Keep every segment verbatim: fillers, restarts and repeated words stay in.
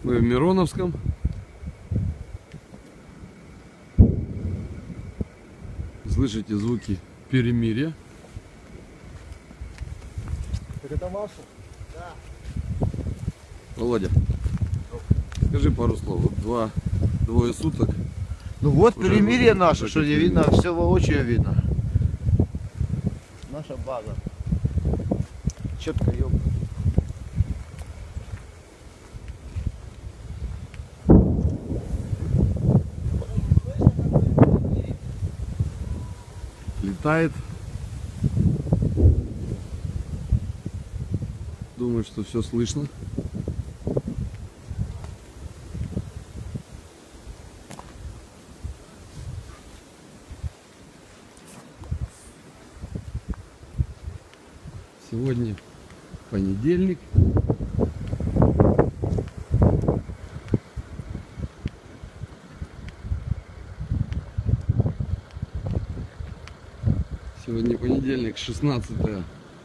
Мы в Мироновском. Слышите звуки перемирия. Так это Маша? Да. Володя, скажи пару слов. Вот два, двое суток. Ну вот Уже перемирие уже наше, что не перемирие. видно, все воочию видно. Наша база. Четко ёбка. Летает. Думаю, что все слышно. Сегодня понедельник. Сегодня понедельник, шестнадцатое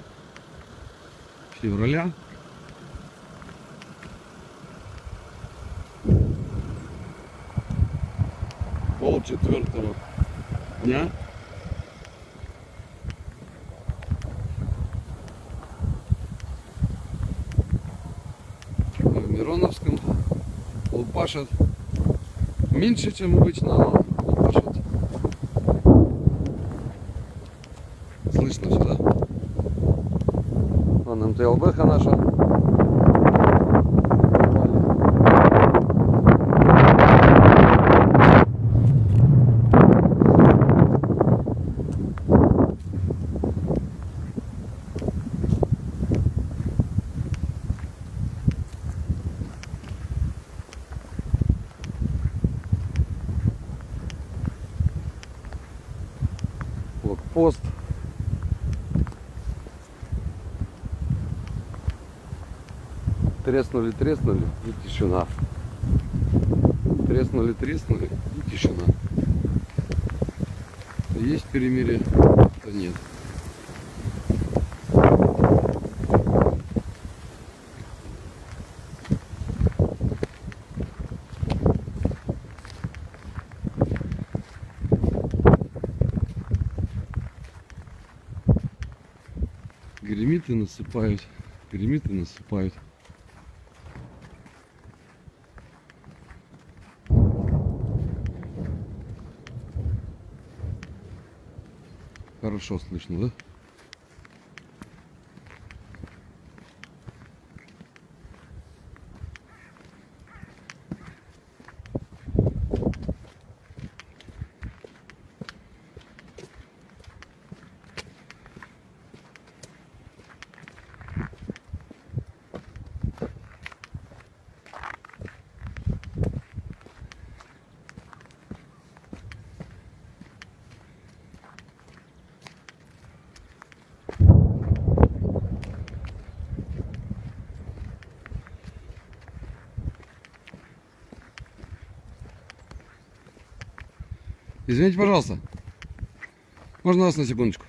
февраля. Пол четвертого дня. Мы в Мироновском. Лупашат меньше, чем обычно, но лупашат. Слышно сюда. Вон эм тэ эл бэ-ха наша. Блокпост. Треснули, треснули, и тишина. Треснули, треснули, и тишина. То есть перемирие, то нет. Гремит и насыпают, гремит и насыпают. Хорошо слышно, да? Извините, пожалуйста. Можно вас на секундочку?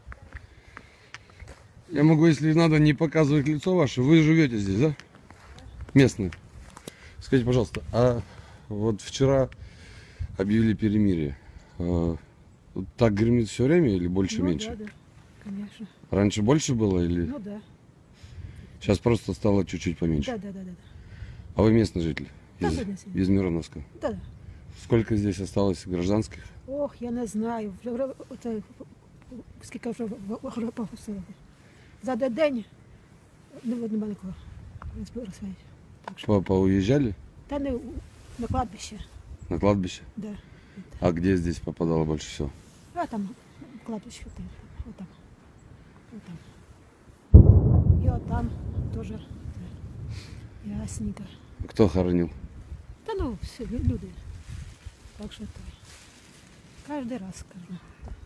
Я могу, если надо, не показывать лицо ваше. Вы живете здесь, да? Местные. Скажите, пожалуйста, а вот вчера объявили перемирие. А, так гремит все время или больше-меньше? Ну, да, да, конечно. Раньше больше было или? Ну да. Сейчас просто стало чуть-чуть поменьше. Да, да, да, да. А вы местный житель? Да, Из, да, да. из Мироновска? Да, да. Сколько здесь осталось гражданских? Ох, я не знаю. Вже, оце, скільки вже погасили. За день нема нікого. Так що. По Поуезжали? Та не на кладбище. На кладбище? Да. А где здесь попадало больше всего? А там кладбище. Вот там. Вот там. И вот там тоже. Ясненько. Кто хоронил? Та ну, все, люди. Так що то. Каждый раз скажу.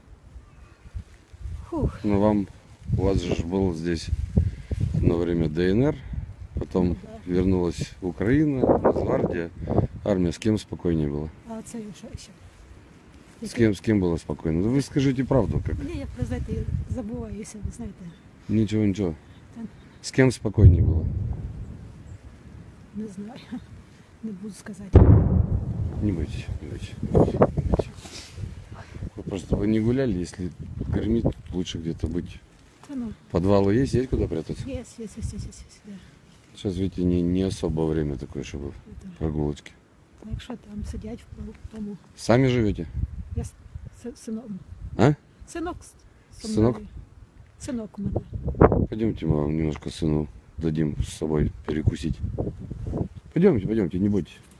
Фух. Ну вам, у вас же был здесь одно время дэ эн эр, потом Да. вернулась Украина, Нацгвардия, армия. С кем спокойнее было? А це що ще? С кем, с кем было спокойно? Ну, вы скажите правду, как? Ні, я про знаєте, забуваюся, ви знаєте. Ничего, ничего. Та С кем спокойнее было? не знаю. не буду сказати. Не бойтесь, не бойтесь, не бойтесь, не бойтесь. Вы просто бы не гуляли, если кормить, лучше где-то быть. Та ну, Подвалы есть, есть куда прятаться? є, є, є, є, є, є, да. Сейчас, видите, не, не особо время такое, чтобы Да. прогулочки. Та якщо там сидять в пол- тому, Сами живете? я с- с- сином. А? Синок с- со Синок? мною. Синок у мене. Пойдемте, мы вам немножко сыну дадим с собой перекусить. Пойдемте, пойдемте, не бойтесь.